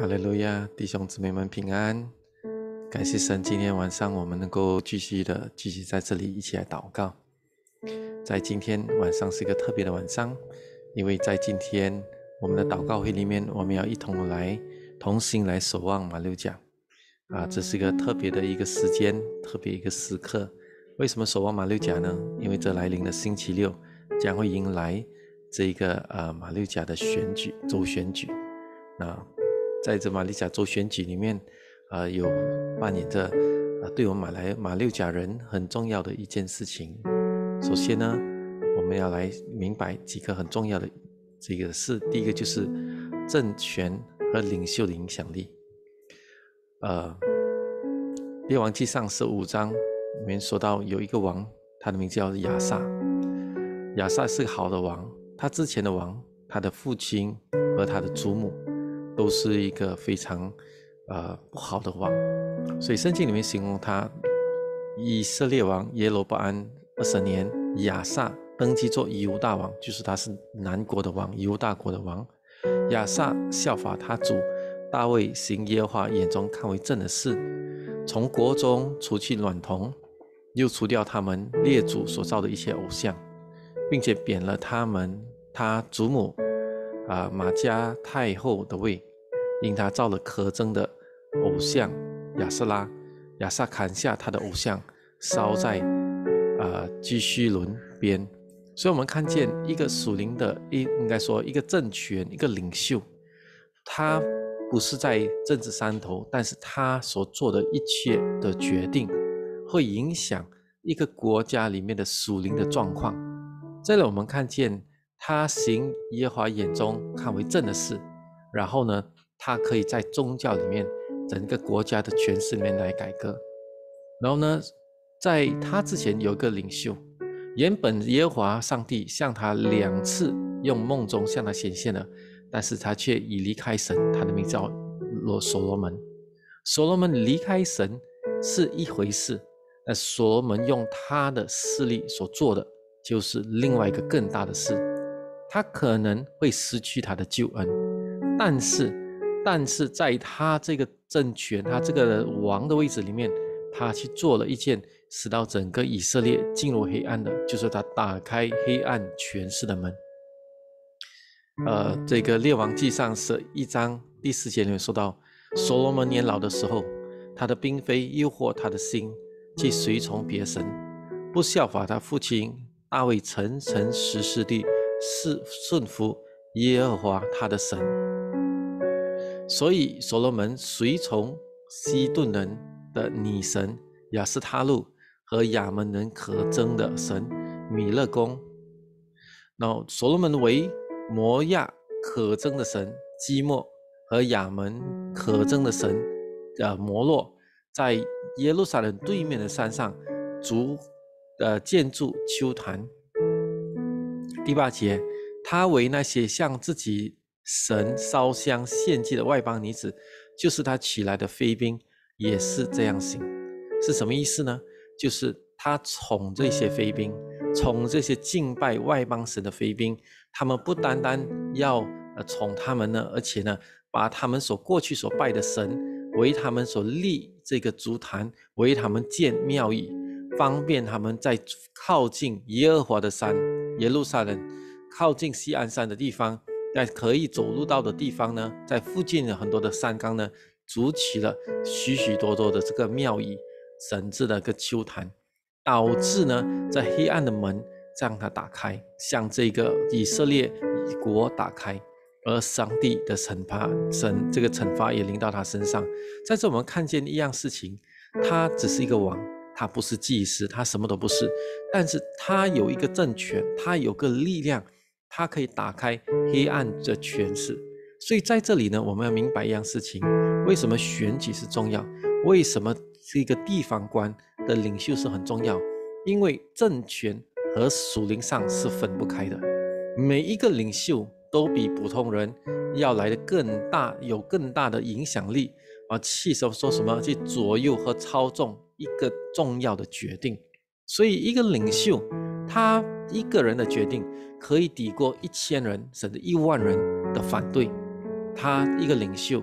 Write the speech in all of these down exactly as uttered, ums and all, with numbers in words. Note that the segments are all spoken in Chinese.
哈利路亚，弟兄姊妹们平安！感谢神，今天晚上我们能够继续的继续在这里一起来祷告。在今天晚上是一个特别的晚上，因为在今天我们的祷告会里面，我们要一同来同心来守望马六甲啊，这是一个特别的一个时间，特别一个时刻。为什么守望马六甲呢？因为这来临的星期六将会迎来这一个呃马六甲的选举州选举。那在这马六甲州选举里面，呃，有扮演着呃对我们马来马六甲人很重要的一件事情。首先呢，我们要来明白几个很重要的这个事。第一个就是政权和领袖的影响力。呃，列王纪上十五章里面说到有一个王，他的名字叫亚萨。亚萨是个好的王，他之前的王，他的父亲和他的祖母都是一个非常呃不好的王，所以圣经里面形容他，以色列王耶罗波安二十年，亚萨登基做犹大王，就是他是南国的王，犹大国的王。亚萨效法他主大卫，行耶和华眼中看为正的事，从国中除去娈童，又除掉他们列祖所造的一切偶像，并且贬了他们他祖母啊、呃、玛加太后的位，因他造了可憎的偶像亚瑟拉。亚萨砍下他的偶像，烧在呃基叙伦边。所以我们看见一个属灵的，应该说一个政权，一个领袖，他不是在政治山头，但是他所做的一切的决定会影响一个国家里面的属灵的状况。这里我们看见他行耶和华眼中看为正的事，然后呢，他可以在宗教里面整个国家的权势里面来改革。然后呢，在他之前有一个领袖，原本耶和华上帝向他两次用梦中向他显现了，但是他却已离开神，他的名字叫所罗门。所罗门离开神是一回事，但所罗门用他的势力所做的就是另外一个更大的事。他可能会失去他的救恩，但是但是在他这个政权，他这个王的位置里面，他去做了一件使到整个以色列进入黑暗的，就是他打开黑暗权势的门。呃，这个列王纪上十一章第四节里面说到，所罗门年老的时候，他的嫔妃诱惑他的心，去随从别神，不效法他父亲大卫诚诚实实地是顺服耶和华他的神。所以所罗门随从西顿人的女神亚斯他路和亚门人可憎的神米勒公。然后所罗门为摩亚可憎的神基莫和亚门可憎的神呃摩洛，在耶路撒冷对面的山上筑呃建筑丘坛。第八节，他为那些向自己神烧香献祭的外邦女子，就是他娶来的妃嫔，也是这样行。是什么意思呢？就是他宠这些妃嫔，宠这些敬拜外邦神的妃嫔，他们不单单要呃宠他们呢，而且呢，把他们所过去所拜的神，为他们所立这个足坛，为他们建庙宇，方便他们在靠近耶和华的山耶路撒冷，靠近西安山的地方，在可以走路到的地方呢，在附近的很多的山冈呢，筑起了许许多多的这个庙宇，神治的一个丘坛，导致呢，在黑暗的门让它打开，向这个以色列国打开，而上帝的惩罚，神这个惩罚也临到他身上。在这我们看见一样事情，他只是一个王，他不是祭司，他什么都不是，但是他有一个政权，他有个力量，他可以打开黑暗的权势。所以在这里呢，我们要明白一样事情，为什么选举是重要，为什么这个地方官的领袖是很重要，因为政权和属灵上是分不开的。每一个领袖都比普通人要来的更大，有更大的影响力，而去说说什么去左右和操纵一个重要的决定。所以一个领袖，他一个人的决定可以抵过一千人甚至一万人的反对。他一个领袖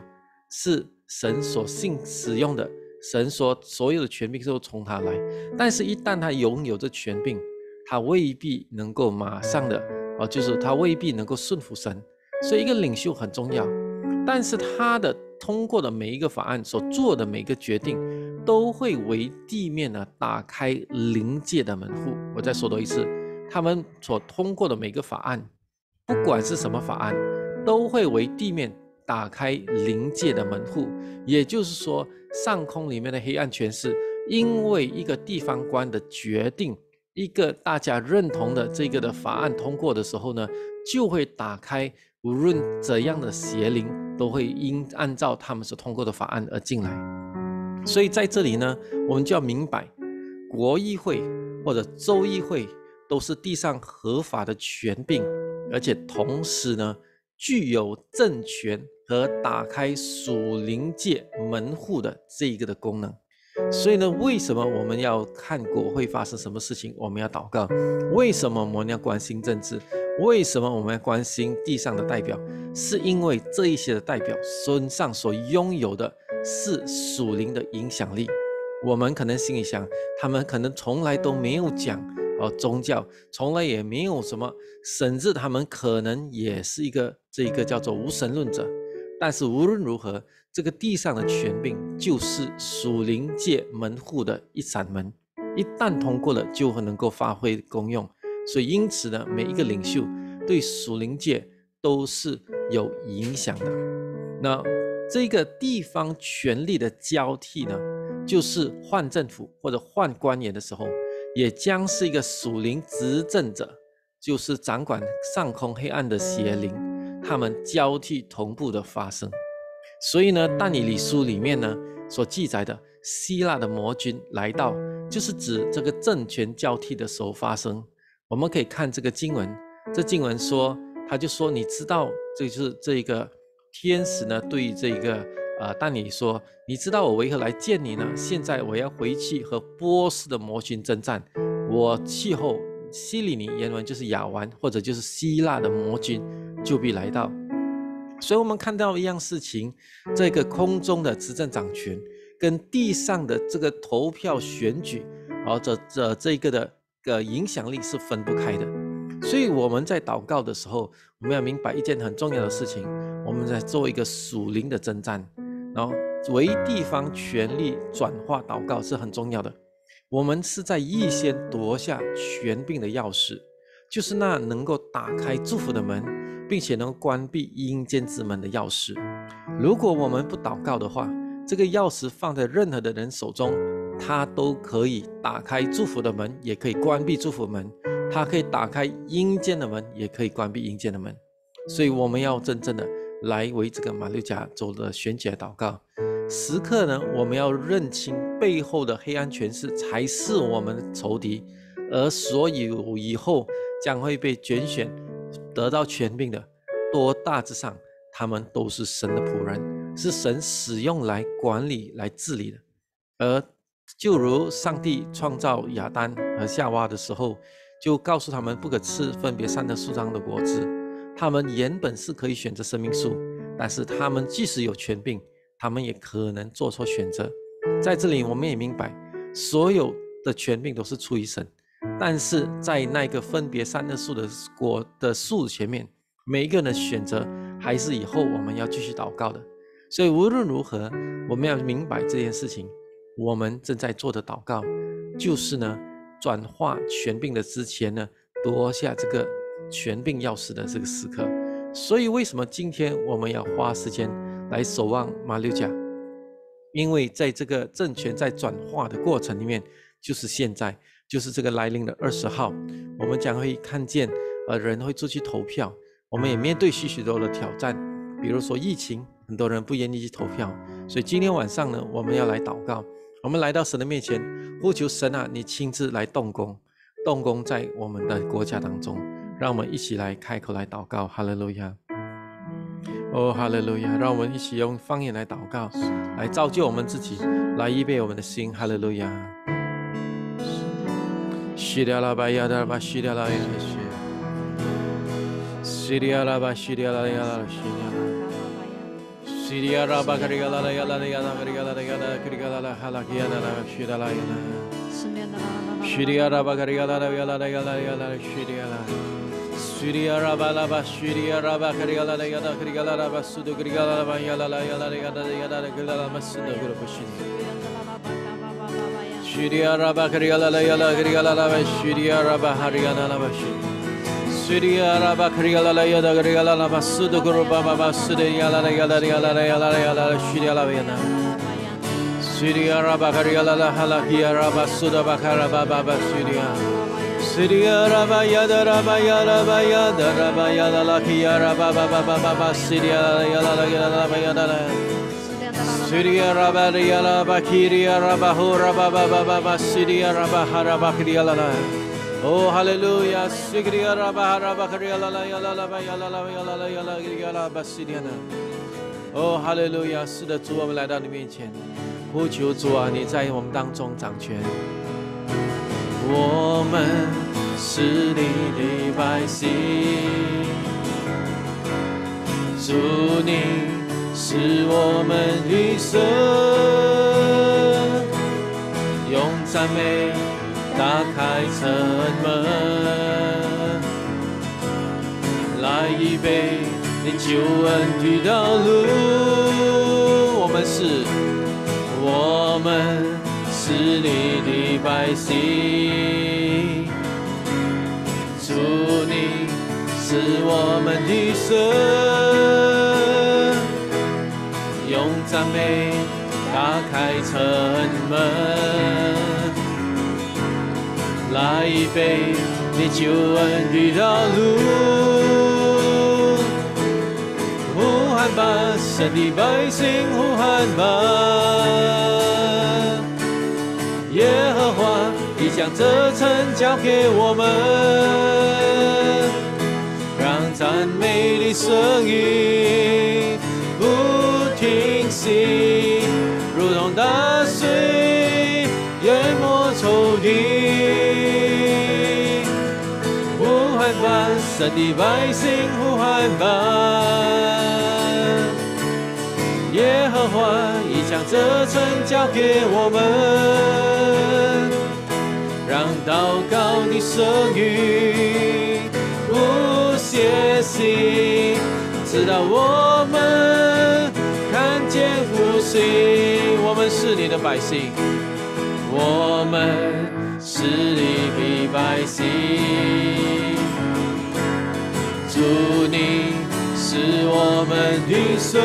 是神所信使用的，神说所有的权柄都从他来。但是一旦他拥有这权柄，他未必能够马上的、哦、就是他未必能够顺服神。所以一个领袖很重要，但是他的通过的每一个法案所做的每一个决定，都会为地面呢打开灵界的门户。我再说多一次，他们所通过的每个法案，不管是什么法案，都会为地面打开灵界的门户。也就是说，上空里面的黑暗权势，因为一个地方官的决定，一个大家认同的这个的法案通过的时候呢，就会打开无论怎样的邪灵都会因按照他们所通过的法案而进来。所以在这里呢，我们就要明白，国议会或者州议会都是地上合法的权柄，而且同时呢具有政权和打开属灵界门户的这一个的功能。所以呢，为什么我们要看国会发生什么事情，我们要祷告？为什么我们要关心政治？为什么我们要关心地上的代表？是因为这一些的代表身上所拥有的是属灵的影响力。我们可能心里想，他们可能从来都没有讲哦宗教，从来也没有什么，甚至他们可能也是一个这一个叫做无神论者。但是无论如何，这个地上的权柄就是属灵界门户的一扇门，一旦通过了，就能够发挥功用。所以因此呢，每一个领袖对属灵界都是有影响的。那这个地方权力的交替呢，就是换政府或者换官员的时候，也将是一个属灵执政者，就是掌管上空黑暗的邪灵，他们交替同步的发生。所以呢，但以理书里面呢所记载的希腊的魔君来到，就是指这个政权交替的时候发生。我们可以看这个经文，这经文说，他就说，你知道，这就是这个天使呢对于这个呃但以理说，你知道我为何来见你呢？现在我要回去和波斯的魔君征战，我气候希利尼原文就是亚完，或者就是希腊的魔君就必来到。所以我们看到一样事情，这个空中的执政掌权跟地上的这个投票选举，而这这这个的个影响力是分不开的。所以我们在祷告的时候，我们要明白一件很重要的事情，我们在做一个属灵的征战，然后为地方权力转化祷告是很重要的。我们是在预先夺下权柄的钥匙，就是那能够打开祝福的门，并且能关闭阴间之门的钥匙。如果我们不祷告的话，这个钥匙放在任何的人手中，他都可以打开祝福的门，也可以关闭祝福的门，他可以打开阴间的门，也可以关闭阴间的门。所以我们要真正的来为这个马六甲州的选举祷告。时刻呢，我们要认清背后的黑暗权势才是我们的仇敌，而所有以后将会被拣选得到权柄的，多大致上他们都是神的仆人，是神使用来管理来治理的。而就如上帝创造亚当和夏娃的时候，就告诉他们不可吃分别善恶树上的果子，他们原本是可以选择生命树，但是他们即使有权柄，他们也可能做错选择。在这里我们也明白，所有的权柄都是出于神，但是在那个分别善恶树的果的树前面，每一个人的选择还是以后我们要继续祷告的。所以无论如何，我们要明白这件事情，我们正在做的祷告就是呢，转化权柄的之前呢，夺下这个权柄钥匙的这个时刻。所以为什么今天我们要花时间来守望马六甲？因为在这个政权在转化的过程里面，就是现在，就是这个来临的二十号，我们将会看见呃人会出去投票，我们也面对许许多多的挑战，比如说疫情，很多人不愿意去投票。所以今天晚上呢，我们要来祷告，我们来到神的面前，呼求神啊，你亲自来动工，动工在我们的国家当中。让我们一起来开口来祷告，哈利路亚，哦哈利路亚！让我们一起用方言来祷告，来造就我们自己，来预备我们的心，哈利路亚。西利亚拉巴亚达巴西利亚拉亚西，西利亚拉巴西利亚拉亚西利亚拉，西 Siriara Bakarigala Yala Yana Garigala Yana Krigala Halakiana Shidala Yana Shiriara Bakarigala Yala Yala Yala Shiriala Siriara Balaba Shiriara Bakarigala Yana Krigala Basudu Grigala Yala Yala Yana Yana Grigala Masuda Gurupushin Shiriara Bakarigala Yala Grigala Shiriara Bahariana Lavashi Surya Rabba Kriyala Yada Grigala Basudu Guruba Basude Yala Yala Yala Yala Yala Shirya Lavina Surya Rabba Kriyala Halakia Rabba Suda Bakara Baba Surya Surya Rabba Yada Rabba Yala Yada Rabba Yala Lakia Rabba Baba Baba Surya Yala Yala Yala Surya Rabba Yala Bakiria Rabba Hura Baba Baba Surya Rabba Haraba Kriyala Oh hallelujah Sigriya Rabba Rabba Kriyala Yala Yala Yala Yala Yala Basidiana Oh hallelujah 是的主我们来到你面前呼求主啊你在我们当中掌权我们是你的百姓主你是我们的神用赞美打开城门，来预备你救恩的道路。我们是，我们是你的百姓，主你是我们的神，用赞美打开城门。来预备你救恩的道路，呼喊吧，神的百姓，呼喊吧！耶和华已将这城交给我们，让赞美的声音不停息，如同大水淹没仇敌。呼喊吧，神的百姓，呼喊吧！耶和华已将这城交给我们，让祷告的声音不歇息，直到我们看见复兴。我们是你的百姓，我们是你的百姓。主你是我们的神，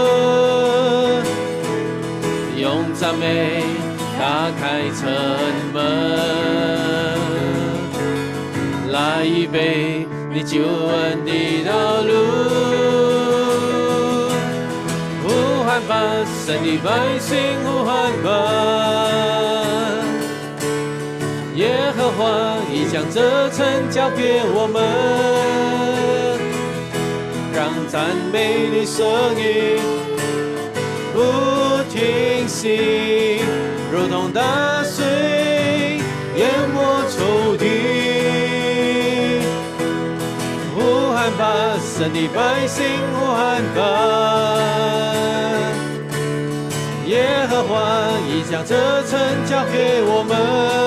用赞美打开城门，来预备你救恩的道路。呼喊吧，神的百姓，呼喊吧！耶和华已将这城交给我们，让赞美的声音不停息，如同大水淹没仇敌。呼喊吧，神的百姓，呼喊吧！耶和华已将这城交给我们，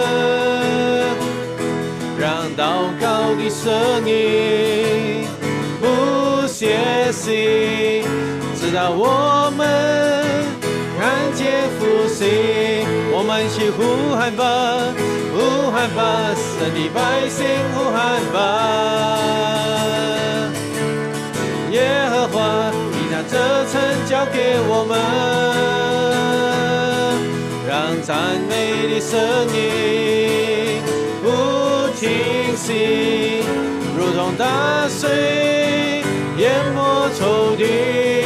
让祷告的声音不歇息，直到我们看见复兴。我们一起呼喊吧，呼喊吧，神的百姓，呼喊吧！耶和华已将这城交给我们，让赞美的声音不停息，如同大水淹没仇敌。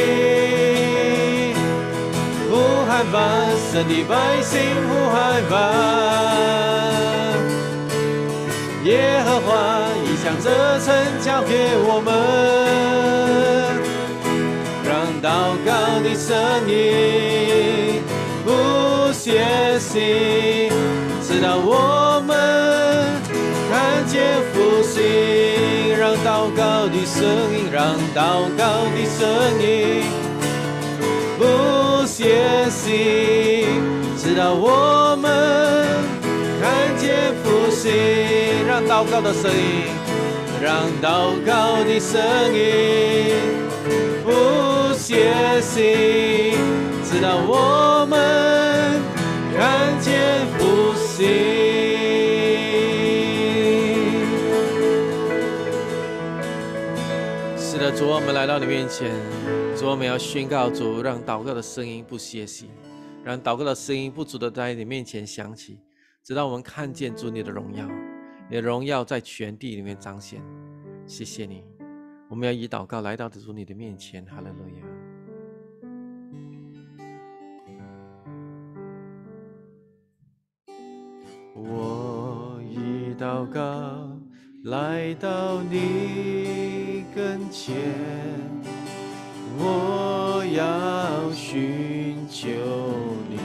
呼喊吧，神的百姓，呼喊吧！耶和华已将这城交给我们，让祷告的声音不歇息，直到我们看见复兴。让祷告的声音，让祷告的声音息，直到我们看见复兴。让祷告的声音，让祷告的声音不歇息，直到我们看见复兴。是的，主，我们来到你面前，主，我们要宣告，主，让祷告的声音不歇息，让祷告的声音不住的在你面前响起，直到我们看见主你的荣耀，你的荣耀在全地里面彰显。谢谢你，我们要以祷告来到主你的面前。哈利路亚。我以祷告来到你跟前，我要寻求你，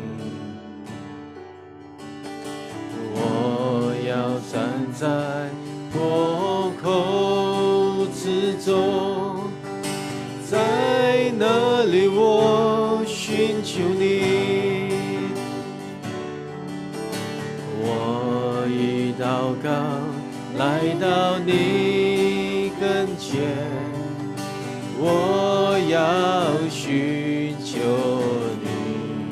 我要站在破口之中，在那里我寻求你。我以祷告来到你跟前，我要寻求你，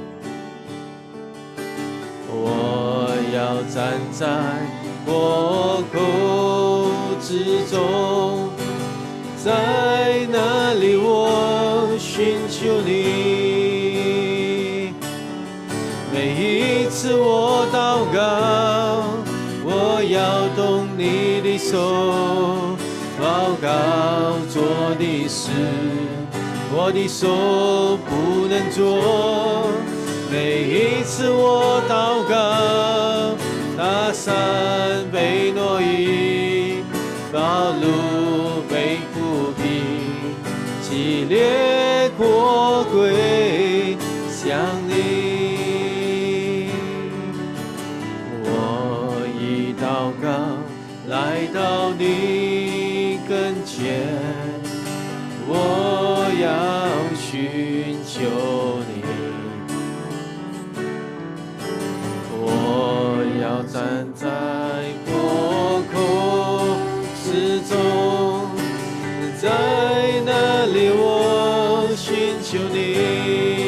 我要站在破口之中，在那里我寻求你。每一次我祷告，我要动你的手，报告做的事，我的手不能做。每一次我祷告，大山被挪移，道路被铺平，激烈过归向你。我以祷告来到你跟前，我要寻求你，我要站在破口之中，在那里我寻求你。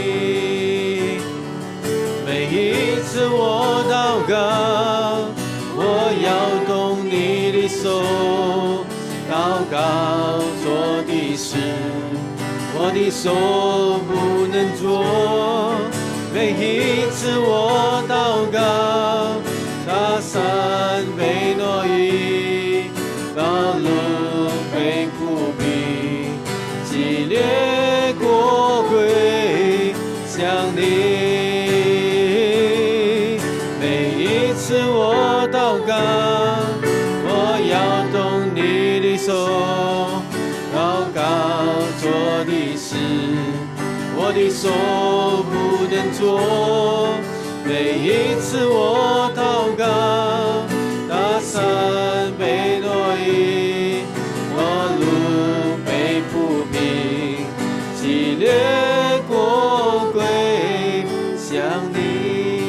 每一次我祷告，我要动你的手，祷告做的事，我的手不能做。每一次我祷告，大山被挪移，道路被铺平，激烈过归向你。每一次我祷告，我要动你的手，祷告做的事，我的手不能做。每一次我祷告，大山被挪移，道路被铺平，激烈过归向你。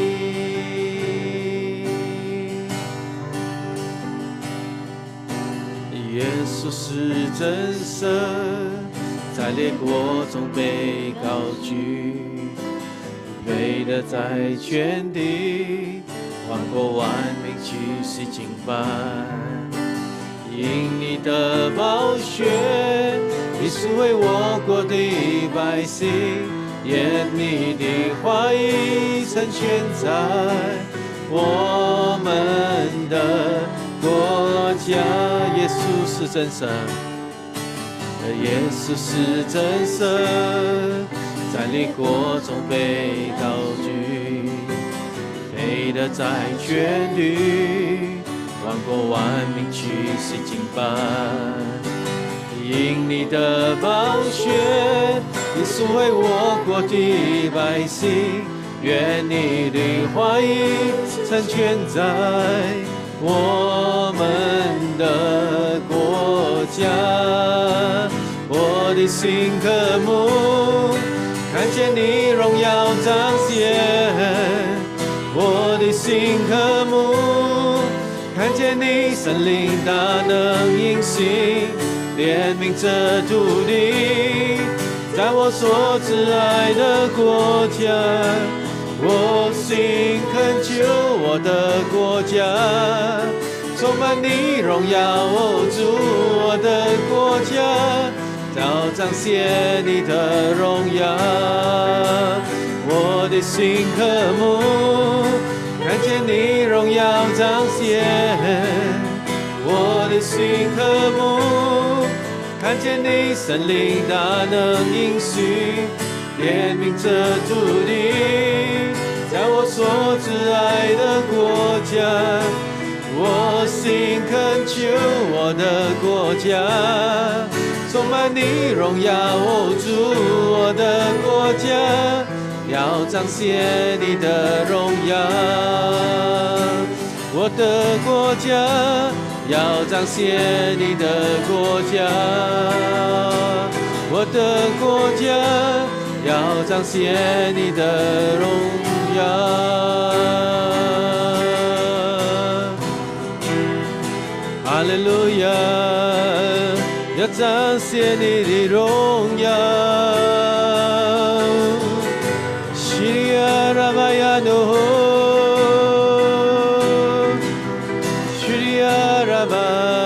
耶稣是真神，在列国中被高举，配得在全地，万国万民去世敬拜。因你的宝血，你是为我国的百姓，愿你的话语成全在我们的国家。耶稣是真神，耶稣是真神，在列国中被高举，配得在全地，万国万民去世敬拜。因你的宝血，你是为我国的百姓，愿你的话语成全在我们的国家。我的心渴慕看见你荣耀心渴慕，看见你神灵大能运行，怜悯这土地，在我所挚爱的国家，我心恳求我的国家充满你荣耀，哦主，我的国家要彰显你的荣耀。我的心渴慕，看见你荣耀彰显。我的心渴慕，看见你神灵大能应许，怜悯这土地，在我所挚爱的国家，我心恳求我的国家充满你荣耀，哦主，我的国家要彰显你的荣耀，我的国家要彰显你的国家，我的国家要彰显你的荣耀。哈利路亚，要彰显你的荣耀。西里亚拉巴亚诺，西里亚拉巴，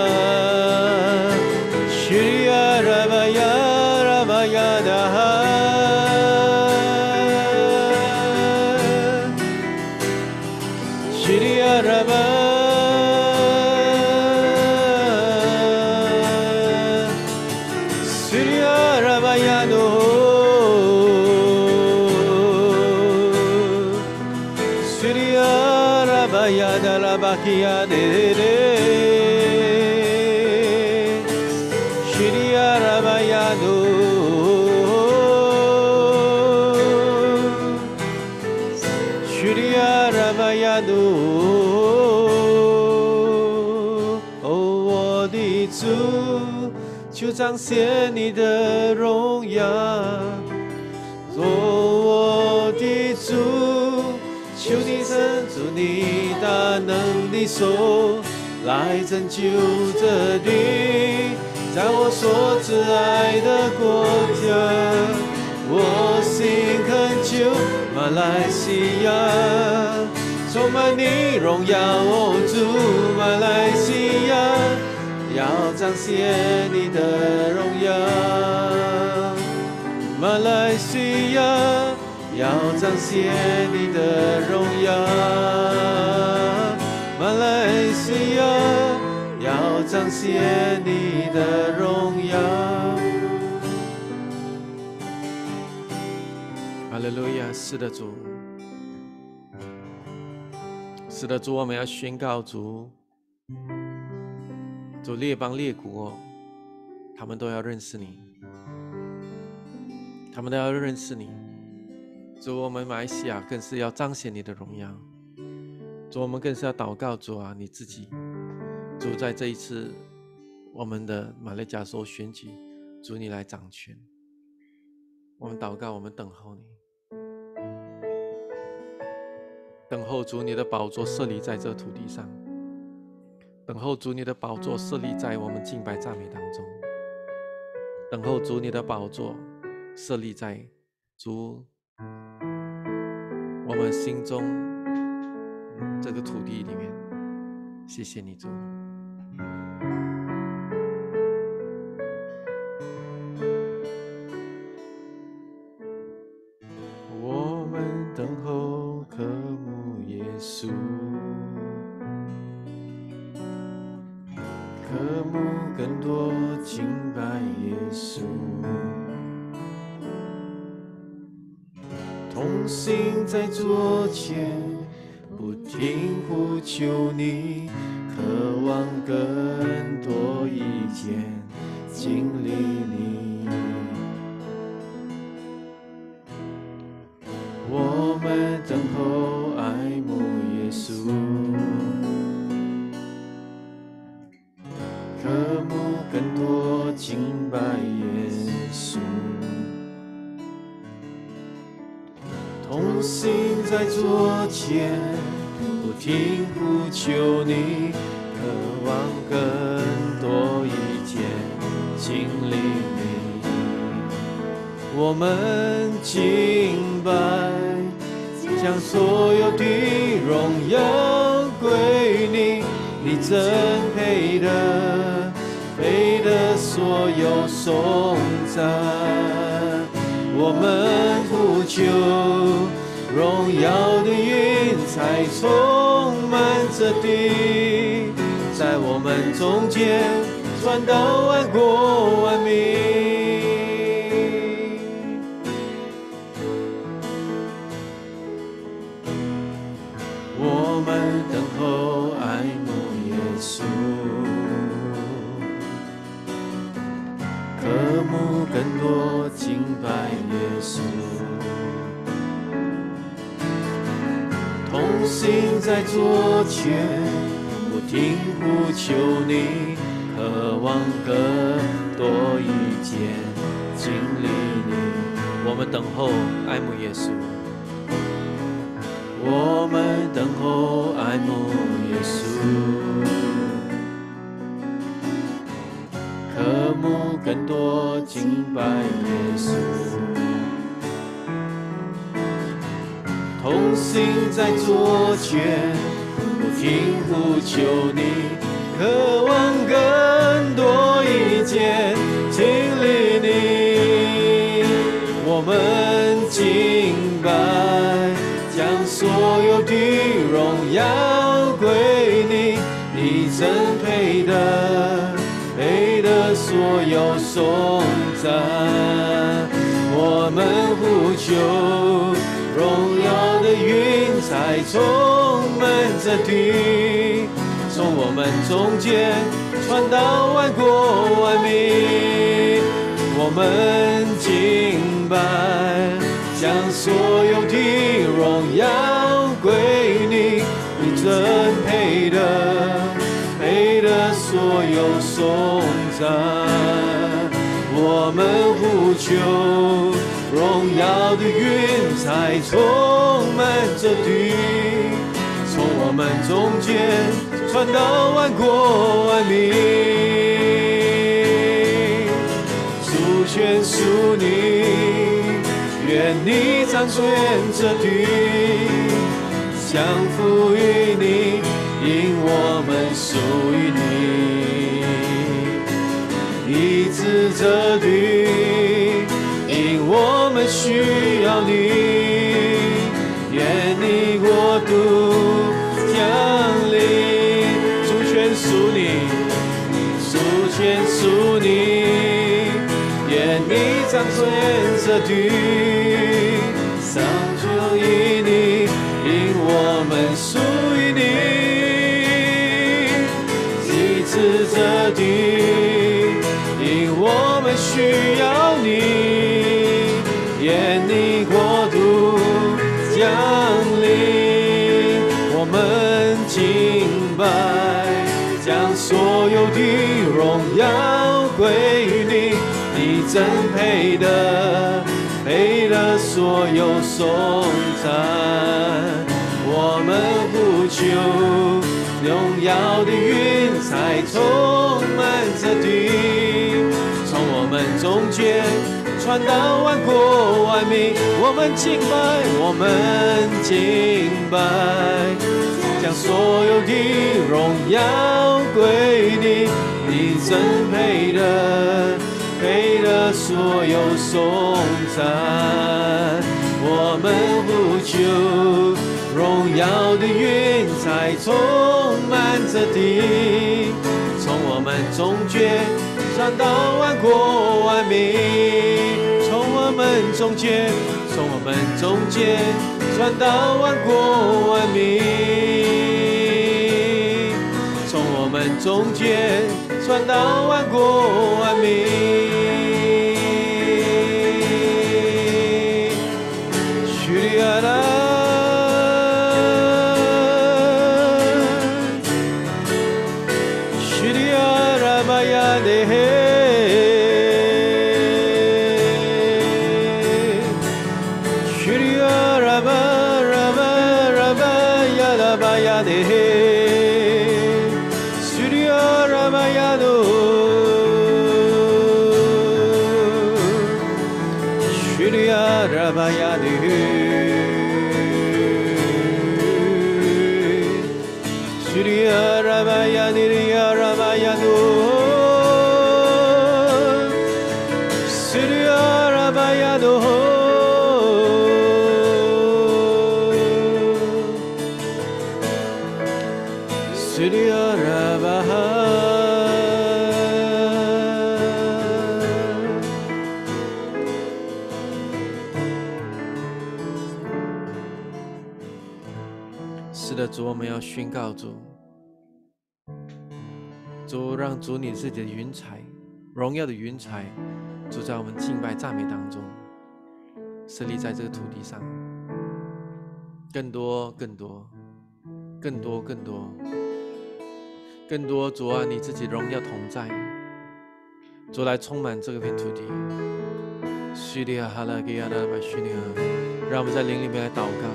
西里亚拉巴亚拉巴亚达哈，西里亚拉巴。Bakia de de Shiria Rabayano Shiria Rabayano 哦，我的主，就彰显你的荣耀。哦，我的主，求你伸出你大能的手来拯救这地，在我所挚爱的国家，我心恳求马来西亚充满你荣耀，哦主，马来西亚要彰显你的荣耀，马来西亚要彰显你的荣耀，马来西亚要彰显你的荣耀。哈利路亚！是的，主，是的，主，我们要宣告主，主列邦列国，他们都要认识你，他们都要认识你。主，我们马来西亚更是要彰显你的荣耀。主，我们更是要祷告，主啊，你自己，主在这一次我们的马来加州选举，主你来掌权。我们祷告，我们等候你，等候主你的宝座设立在这土地上，等候主你的宝座设立在我们敬拜赞美当中，等候主你的宝座设立在主我们心中这个土地里面。谢谢你，主。我们等候渴慕耶稣，渴慕更多敬拜耶稣，同行在桌前，不停呼求你，渴望更多一天经历你。我们等候爱慕耶稣，渴慕更多敬拜耶稣，同行在桌前，不停呼求你，渴望更多一天经历你。我们敬拜，将所有的荣耀归你，你真配得，配得所有颂赞。我们呼求，荣耀的云彩充满着地，在我们中间传到万国万民。我们等候爱慕耶稣，渴慕更多敬拜耶稣，同心在左前，不停呼求你，渴望更多一天经历你。我们等候爱慕耶稣，我们等候爱慕耶稣，渴慕更多敬拜耶稣，同心在左前，不停呼求你，渴望更多一天经历你。我们敬拜，将所有的荣耀归你，你真配得，配得所有颂赞。我们呼求，荣耀的云彩充满着地，从我们中间传到万国万民。我们敬拜，将所有的荣耀归你，你真配得，配得所有颂赞。我们呼求，荣耀的云彩充满着地，从我们中间传到万国万民。主权属你，愿你掌权着地，降服于你，因我们属于你。医治着地，因我们需要你。愿你国度降临，主权属你，主权属你。愿你掌权着地，上就以你，因我们属于你。医治着地，因我们需要你。愿你国度降临，我们敬拜，将所有的荣耀归于你。你真配得，配得所有颂赞。我们呼求，荣耀的云彩充满着地，从我们中间传到万国万民。我们敬拜，我们敬拜，将所有的荣耀归你。你真配得，配得所有颂赞。我们呼求，荣耀的云彩充满着地，从我们中间传到万国万民。从我们中间，从我们中间传到万国万民。从我们中间传到万国万民。叙利亚啦，叙利亚拉巴亚的嘿，叙利亚拉巴拉巴拉巴亚拉巴亚的 Surya Ramayano Surya Ramayano Surya Ramayano Ramayano Surya Ramayano Surya Ramayano 是的，主，我们要宣告主，主让主你自己的云彩，荣耀的云彩，主在我们敬拜赞美当中，设立在这个土地上，更多更多更多更多更多，主啊，你自己荣耀同在，主来充满这个片土地。让我们在灵里面来祷告。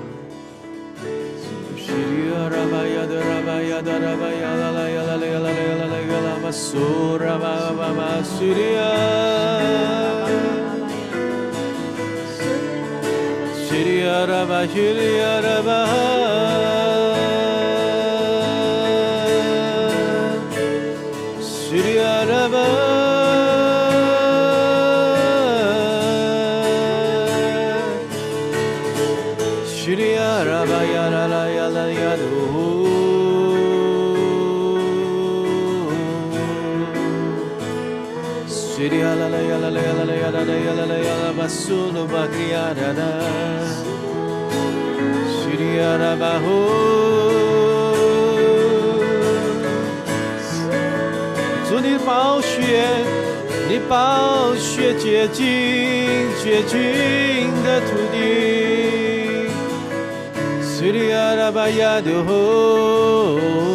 主你宝血，你宝血洁净洁净的土地，叙利亚拉巴亚的吼，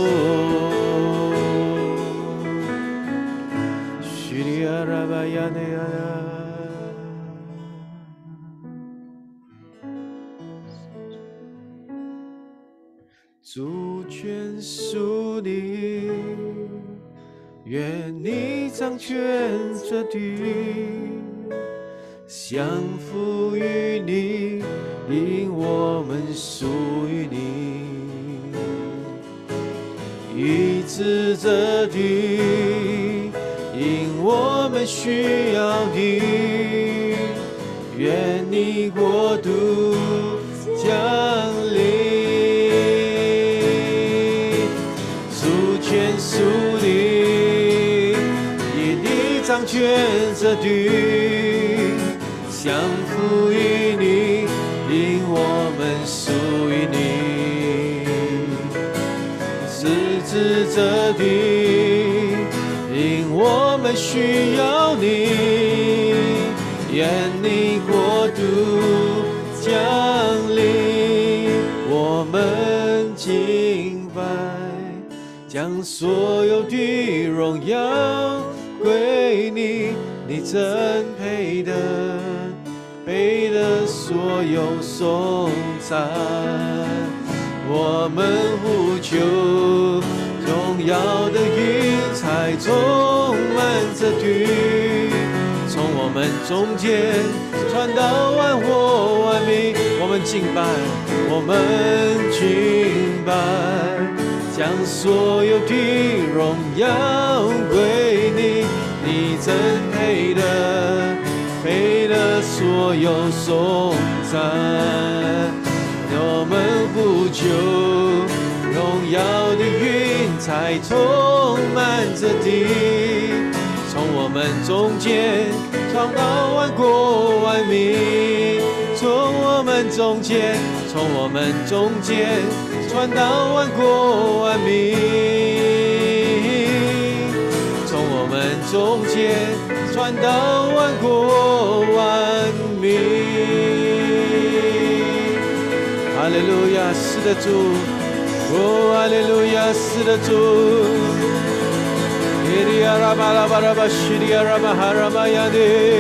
叙利亚拉巴亚的呀。主权属你，愿你掌权这地，降服于你，因我们属于你，医治这地，因我们需要你，愿你国度降临。属你，以你掌权这地，降服于你，因我们属于你，治治这地，因我们需要你，愿你国度降临，我们敬拜。将所有的荣耀归你，你真配得，配得所有颂赞。我们呼求荣耀的云彩充满这地，从我们中间传到万国万民。我们敬拜，我们敬拜。将所有的荣耀归你，你真配得，配得所有颂赞。我们呼求荣耀的云彩充满这地，从我们中间传到万国万民，从我们中间，从我们中间。传到万国万民，从我们中间传到万国万民。哈利路亚，是的主，哦，哈利路亚，是的主。伊利亚拉巴拉巴拉巴西利亚拉巴哈拉巴亚的，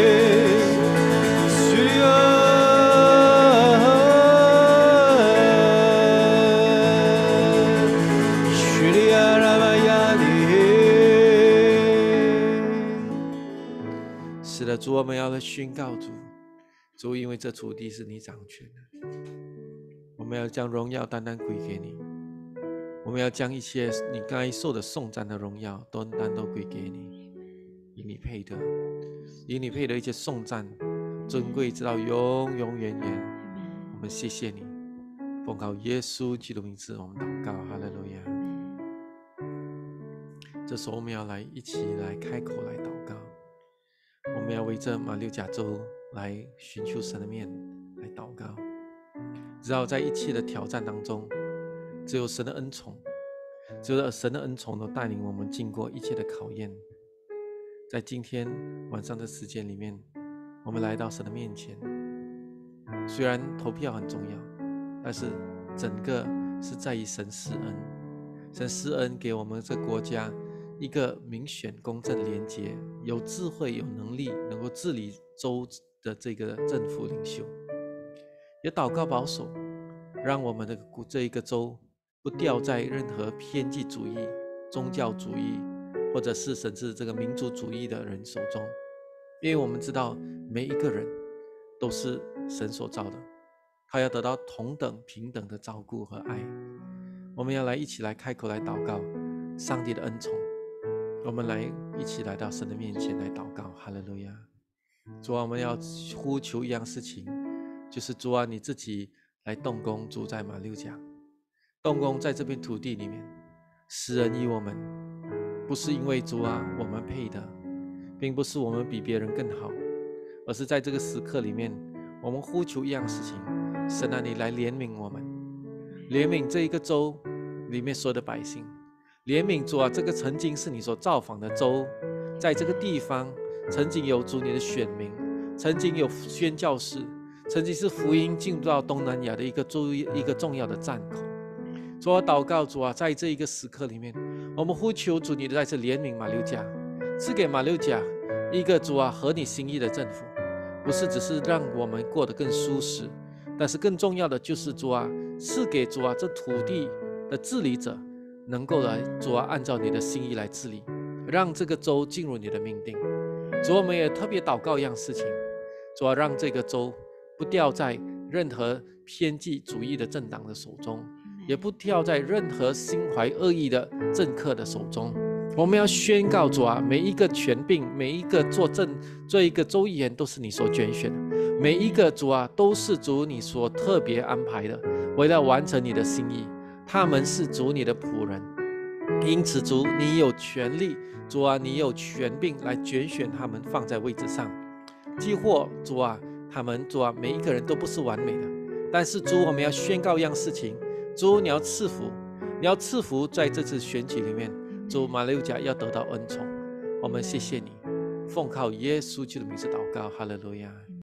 西利亚。 宣告主，主因为这土地是你掌权的，我们要将荣耀单单归给你，我们要将一切你该受的颂赞的荣耀都单都归给你，因你配得，因你配得一切颂赞尊贵直到永永远远。我们谢谢你，奉靠耶稣基督名字，我们祷告，哈利路亚。这时候我们要来一起来开口来祷告，我们要为这马六甲州来寻求神的面来祷告。只要在一切的挑战当中，只有神的恩宠，只有神的恩宠能带领我们经过一切的考验。在今天晚上的时间里面，我们来到神的面前。虽然投票很重要，但是整个是在于神施恩，神施恩给我们这国家一个民选、公正、廉洁、有智慧、有能力能够治理州的这个政府领袖，也祷告保守，让我们的这一个州不掉在任何偏激主义、宗教主义，或者是甚至这个民族主义的人手中。因为我们知道每一个人都是神所造的，他要得到同等平等的照顾和爱。我们要来一起来开口来祷告上帝的恩宠，我们来一起来到神的面前来祷告，哈利路亚。主啊，我们要呼求一样事情，就是主啊，你自己来动工，主在马六甲动工在这片土地里面，施恩于我们，不是因为主啊我们配的，并不是我们比别人更好，而是在这个时刻里面，我们呼求一样事情，神啊，你来怜悯我们，怜悯这一个州里面所有的百姓，怜悯主啊，这个曾经是你所造访的州，在这个地方曾经有主你的选民，曾经有宣教士，曾经是福音进入到东南亚的一个州，一个重要的站口。主啊，祷告主啊，在这一个时刻里面，我们呼求主你在这怜悯马六甲，赐给马六甲一个主啊合你心意的政府，不是只是让我们过得更舒适，但是更重要的就是主啊，赐给主啊这土地的治理者能够来主啊按照你的心意来治理，让这个州进入你的命定。主，我们也特别祷告一样事情，主啊，让这个州不掉在任何偏激主义的政党的手中，也不掉在任何心怀恶意的政客的手中。我们要宣告主啊，每一个权柄，每一个做政这一个州议员都是你所拣选的，每一个主啊都是主你所特别安排的，为了完成你的心意，他们是主你的仆人。因此主你有权利，主啊你有权柄来拣选他们放在位置上。既或主啊他们主啊每一个人都不是完美的，但是主我们要宣告一样事情，主你要赐福，你要赐福在这次选举里面，主马六甲要得到恩宠。我们谢谢你，奉靠耶稣基督的名字祷告，哈利路亚。